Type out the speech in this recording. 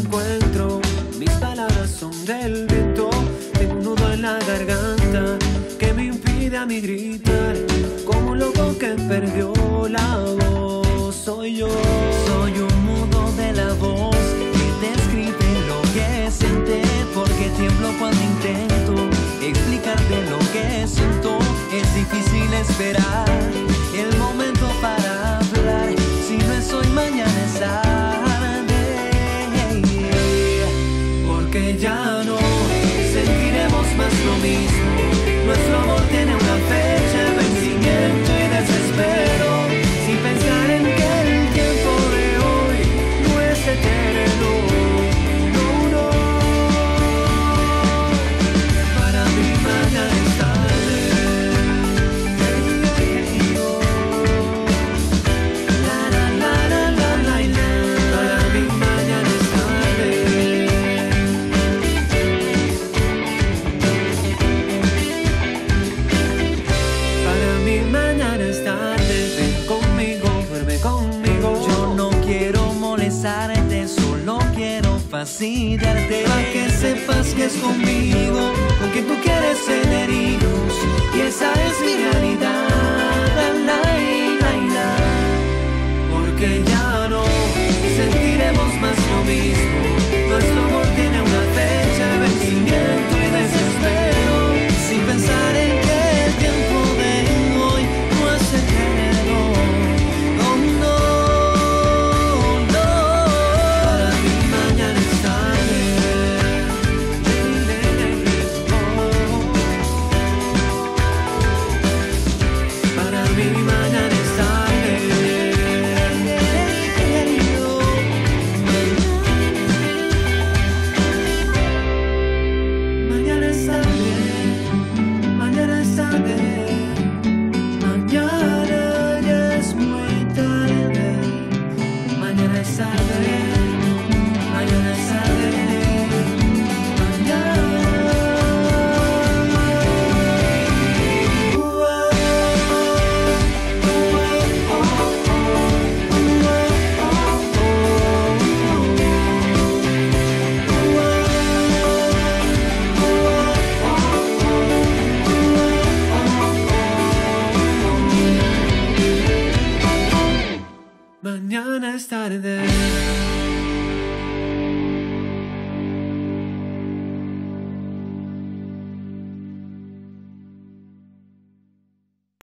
encuentro. Mis palabras son del viento. Tengo un nudo en la garganta que me impide a mí gritar, como un loco que perdió la voz. Soy yo. Soy un mudo de la voz que describe lo que siente, porque tiemblo cuando intento explicarte lo que siento. Es difícil esperar el momento para hablar. Si no es hoy, mañana es tarde. Porque ya no sentiremos más lo mismo. Nuestro amor tiene una fecha de vencimiento y desespero, sin pensar en que el tiempo de hoy no es eterno. No, no. Para mí mañana es tarde. La, la, la, la, la, la, la. Para mí mañana es tarde. Para mí mañana es tarde. Ven conmigo, duerme conmigo. Yo no quiero molestarte, solo quiero fastidiarte, para que sepas que es conmigo con quien tú quieres tener hijos, y esa es mi realidad. La, la, la, la. Porque ya no sentiremos más lo mismo. Nuestro amor tiene una fecha de vencimiento y desespero, Sin pensar en que el tiempo de hoy no es eterno. Oh, no, no. para mí mañana es tarde. Para mí mañana es tarde. Mañana es tarde. Mañana es tarde. Mañana ya es muy tarde. Mañana es tarde. Mañana es tarde. Mañana es tarde.